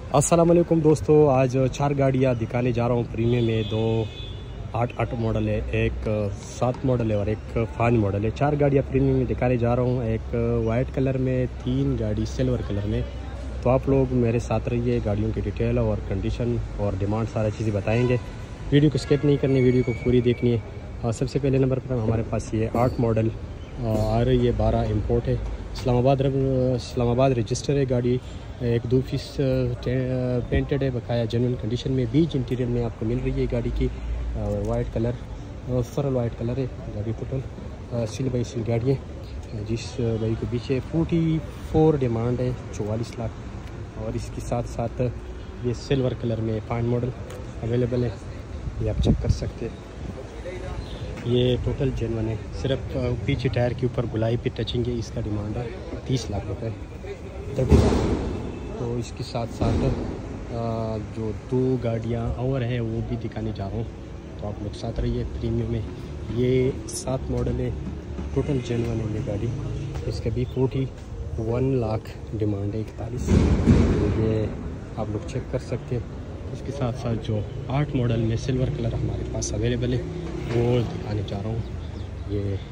अस्सलाम वालेकुम दोस्तों, आज 4 गाड़ियाँ दिखाने जा रहा हूँ प्रीमियम में। 2 8 मॉडल है, एक 7 मॉडल है और एक 5 मॉडल है। 4 गाड़ियाँ प्रीमियम में दिखाने जा रहा हूँ, एक वाइट कलर में, 3 गाड़ी सिल्वर कलर में। तो आप लोग मेरे साथ रहिए, गाड़ियों की डिटेल और कंडीशन और डिमांड सारी चीज़ें बताएंगे। वीडियो को स्किप नहीं करनी, वीडियो को पूरी देखनी है। और सबसे पहले नंबर पर हमारे पास ये 8 मॉडल आ रही है, 12 इम्पोर्ट है, इस्लामाबाद रजिस्टर है गाड़ी। एक 2 पीस पेंटेड है, बकाया जेन्युइन कंडीशन में, बीच इंटीरियर में आपको मिल रही है गाड़ी की। वाइट कलर, सरल वाइट कलर है गाड़ी। टोटल सिल बाई सिल गाड़ी है। जिस गाड़ी के पीछे 44 डिमांड है, 44 लाख। और इसके साथ साथ ये सिल्वर कलर में 5 मॉडल अवेलेबल है, ये आप चेक कर सकते हैं। ये टोटल जेन्युइन है, सिर्फ पीछे टायर के ऊपर गुलाई पे टचिंग है। इसका डिमांड है 30 लाख रुपए, 30 लाख। तो इसके साथ साथ जो 2 गाड़ियाँ और हैं वो भी दिखाने जा रहा हूँ, तो आप लोग साथ रहिए। प्रीमियम में ये 7 मॉडल है, टोटल जेन्युइन है ये गाड़ी। इसका भी 41 लाख डिमांड है, 41। ये आप लोग चेक कर सकते हैं। उसके साथ साथ जो 8 मॉडल में सिल्वर कलर हमारे पास अवेलेबल है वो दिखाने जा रहा हूँ।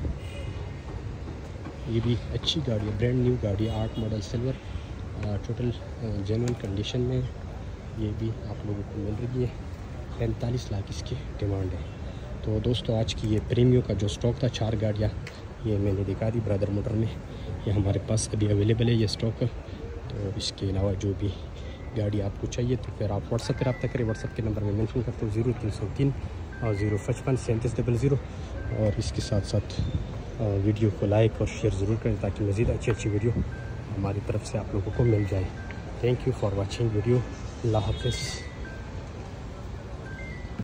ये भी अच्छी गाड़ी है, ब्रांड न्यू गाड़ी है, 8 model silver, total genuine condition में। ये भी आप लोगों को मिल रही है, 45 लाख इसकी डिमांड है। तो दोस्तों, आज की ये प्रीमियम का जो स्टॉक था, 4 गाड़ियाँ ये मैंने दिखा दी ब्रदर मोटर में। ये हमारे पास अभी अवेलेबल है ये स्टॉक। तो इसके अलावा जो भी गाड़ी आपको चाहिए तो फिर आप व्हाट्सएप पर रब्ता करें। व्हाट्सएप के नंबर में मेंशन करते हो 0303 और 055 3700। और इसके साथ साथ वीडियो को लाइक और शेयर ज़रूर करें ताकि मज़ीद अच्छी वीडियो हमारी तरफ से आप लोगों को मिल जाए। Thank you for watching video. अल्लाह हाफ़िज़।